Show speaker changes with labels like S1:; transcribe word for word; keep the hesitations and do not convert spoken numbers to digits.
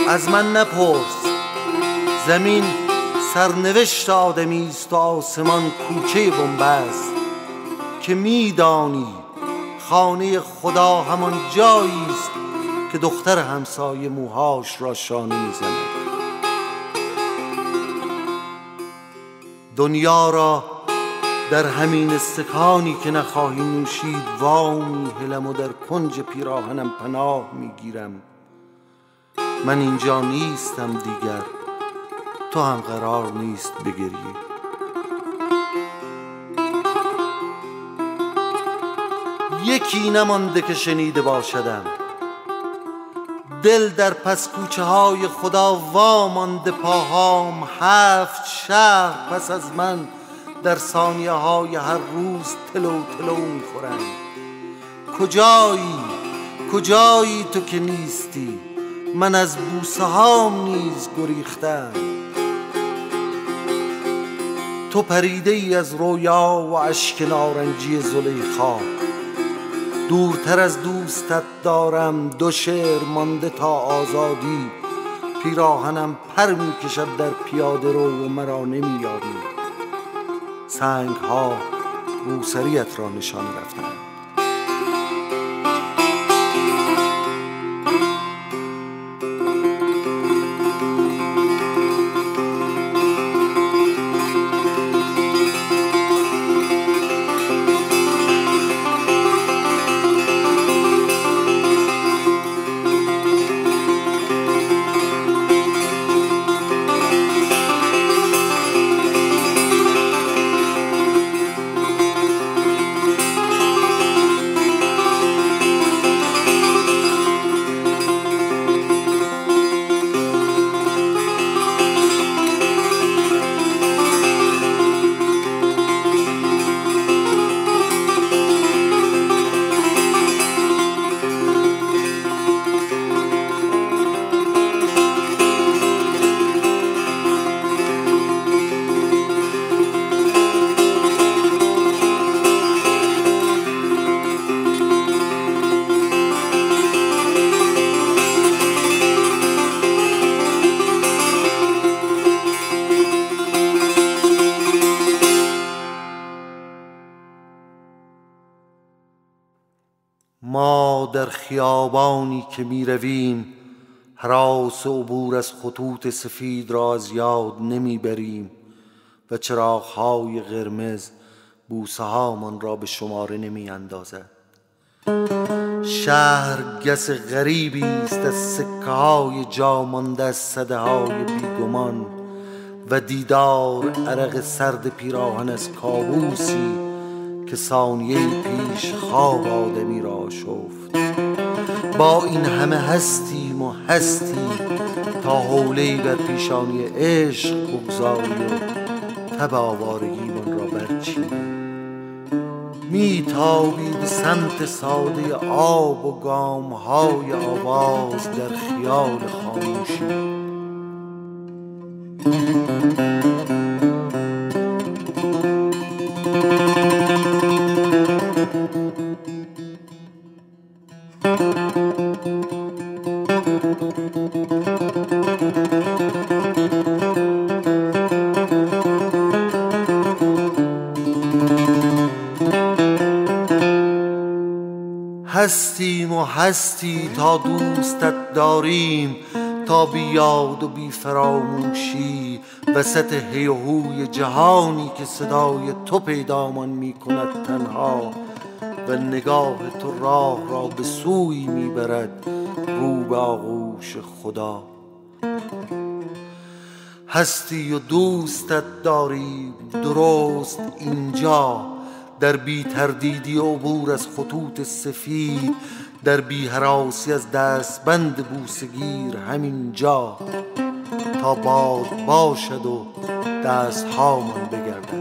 S1: از من نپرس. زمین سرنوشت آدمی است و آسمان کوچه بنبست که میدانی خانه خدا همان جایی است که دختر همسایه موهاش را شانه میزند. دنیا را در همین استکانی که نخواهی نوشید وامی هلم و در کنج پیراهنم پناه میگیرم. من اینجا نیستم دیگر، تو هم قرار نیست بگریی. یکی نمانده که شنیده باشدم، دل در پس کوچه های خدا وامانده، پاهام هفت شهر پس از من در ثانیه های هر روز تلو تلو میخورند. کجایی کجایی تو که نیستی؟ من از بوسه هام نیز گریختم. تو پریده ای از رویا و اشک نارنجی زلیخا. دورتر از دوستت دارم دو شعر مانده تا آزادی. پیراهنم پر می کشد در پیاده رو و مرا نمی یابی. سنگ ها روسریت را نشان رفتند. ما در خیابانی که می رویم هراس عبور از خطوط سفید را از یاد نمی بریم و چراغ‌های قرمز بوسه هامان را به شماره نمی اندازد. شهر گس غریبی است از سکه های جا مانده از صده های بیگمان و دیدار عرق سرد پیراهن از کابوسی که ثانیه پیش خواب آدمی را شفت. با این همه هستیم و هستی تا حوله‌ای بر پیشانی عشق بگذاری و تب آوارگیمان را برچینی. می تابی به سمت ساده آب و گام‌های آواز در خیال خاموشی. هستیم و هستی تا دوستت داریم، تا بی یاد و بی فراموشی وسط هی و هوی جهانی که صدای تو پیدامان می کند تنها و نگاه تو راه را به سوی می برد رو به آغوش خدا. هستی و دوستت داریم درست اینجا، در بی تردیدی و عبور از خطوط سفید، در بی هراسی از دستبند بوسگیر همین جا تا باد باشد و دست هامان بگردد.